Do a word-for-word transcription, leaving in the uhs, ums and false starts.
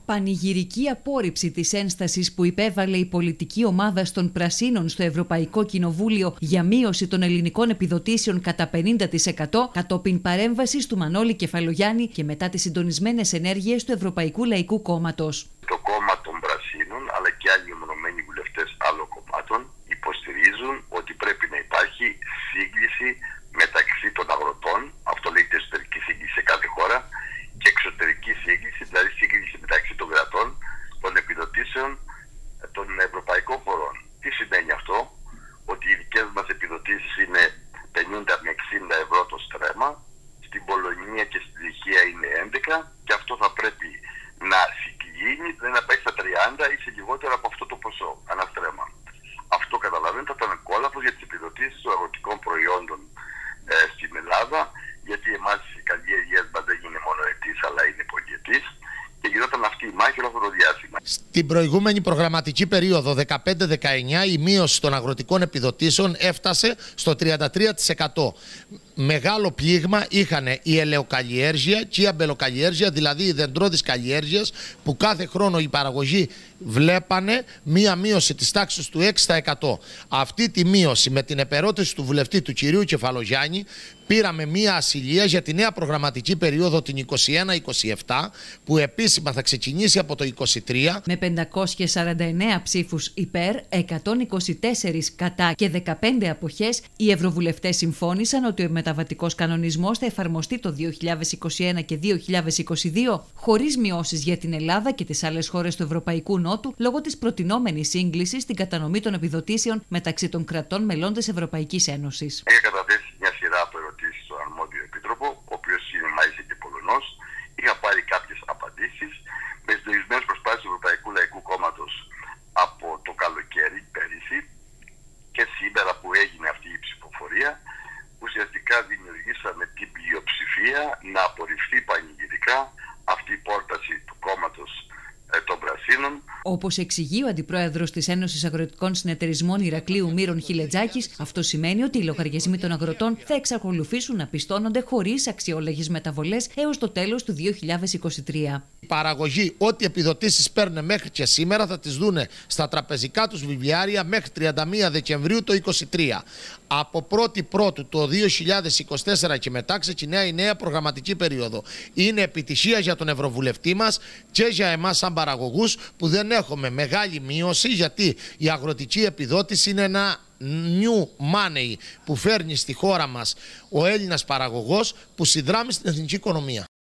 Πανηγυρική απόρριψη της ένστασης που υπέβαλε η πολιτική ομάδα των Πρασίνων στο Ευρωπαϊκό Κοινοβούλιο για μείωση των ελληνικών επιδοτήσεων κατά πενήντα τοις εκατό κατόπιν παρέμβασης του Μανώλη Κεφαλογιάννη και μετά τις συντονισμένες ενέργειες του Ευρωπαϊκού Λαϊκού Κόμματος. Το κόμμα των Πρασίνων αλλά και άλλοι μεμονωμένοι βουλευτές άλλων κομμάτων υποστηρίζουν ότι πρέπει να υπάρχει σύγκληση μεταξύ των αγροτών, αυτό λέγεται εσωτερική σύγκληση σε κάθε χώρα, και εξωτερική σύγκληση, δηλαδή σύγκληση μεταξύ των κρατών, των επιδοτήσεων των ευρωπαϊκών χωρών. Τι σημαίνει αυτό? Ότι οι δικές μας επιδοτήσεις είναι πενήντα με εξήντα ευρώ το στρέμμα, στην Πολωνία και στη Τσεχία είναι έντεκα, και αυτό θα πρέπει να συγκλίνει, δηλαδή να πάει στα τριάντα ή σε λιγότερο από αυτό το ποσό, ανά στρέμμα. Αυτό καταλαβαίνετε θα ήταν κόλαφος για τις επιδοτήσεις των αγροτικών προϊόντων ε, στην Ελλάδα, γιατί εμάς η καλλιέργεια δεν είναι μόνο ετής αλλά είναι πολυετής, και γινόταν αυτή η μάχη όλο αυτό το διάστημα. Στην προηγούμενη προγραμματική περίοδο δεκαπέντε δεκαεννιά η μείωση των αγροτικών επιδοτήσεων έφτασε στο τριάντα τρία τοις εκατό. Μεγάλο πλήγμα είχαν η ελαιοκαλλιέργεια και η αμπελοκαλλιέργεια, δηλαδή οι δεντρώδεις καλλιέργειες, που κάθε χρόνο οι παραγωγοί βλέπανε μία μείωση της τάξης του έξι τοις εκατό. Αυτή τη μείωση με την επερώτηση του βουλευτή του κυρίου Κεφαλογιάννη πήραμε μία ασυλία για τη νέα προγραμματική περίοδο την είκοσι ένα είκοσι επτά, που επίσημα θα ξεκινήσει από το είκοσι τρία. Με πεντακόσιες σαράντα εννέα ψήφους υπέρ, εκατόν είκοσι τέσσερα κατά και δεκαπέντε αποχές, οι ευρωβουλευτές συμφώνησαν ότι ο μεταβατικός κανονισμός θα εφαρμοστεί το δύο χιλιάδες είκοσι ένα και δύο χιλιάδες είκοσι δύο χωρίς μειώσεις για την Ελλάδα και τις άλλες χώρες του Ευρωπαϊκού Νότου λόγω της προτινόμενης σύγκλησης στην κατανομή των επιδοτήσεων μεταξύ των κρατών μελών της Ευρωπαϊκής Ένωσης. Είχα καταθέσει μια σειρά από ερωτήσεις στον αρμόδιο επίτροπο, ο οποίος είναι μάλιστα και Πολωνός. Είχα πάρει κάποιες απαντήσεις με συντονισμένες προσπάθειες του Ευρωπαϊκού Λαϊκού Κόμματος από το καλοκαίρι πέρυσι και σήμερα που έγινε αυτή η ψηφοφορία. Ουσιαστικά δημιουργήσαμε την πλειοψηφία να απορριφθεί πανηγυρικά αυτή η πρόταση του κόμματος ε, των Πρασίνων. Όπως εξηγεί ο Αντιπρόεδρος της Ένωσης Αγροτικών Συνεταιρισμών Ηρακλείου Μύρων Χιλετζάκης, αυτό σημαίνει ότι οι λογαριασμοί των αγροτών θα εξακολουθήσουν να πιστώνονται χωρίς αξιόλογες μεταβολές έως το τέλος του δύο χιλιάδες είκοσι τρία. Οι παραγωγοί, ό,τι επιδοτήσεις παίρνουν μέχρι και σήμερα, θα τις δούνε στα τραπεζικά τους βιβλιάρια μέχρι τριάντα μία Δεκεμβρίου το είκοσι τρία. Από πρώτη Πρώτου το δύο χιλιάδες είκοσι τέσσερα και μετά ξεκινάει η νέα προγραμματική περίοδο. Είναι επιτυχία για τον Ευρωβουλευτή μας και για εμάς σαν παραγωγούς που δεν έχουμε μεγάλη μείωση, γιατί η αγροτική επιδότηση είναι ένα new money που φέρνει στη χώρα μας ο Έλληνας παραγωγός, που συνδράμει στην εθνική οικονομία.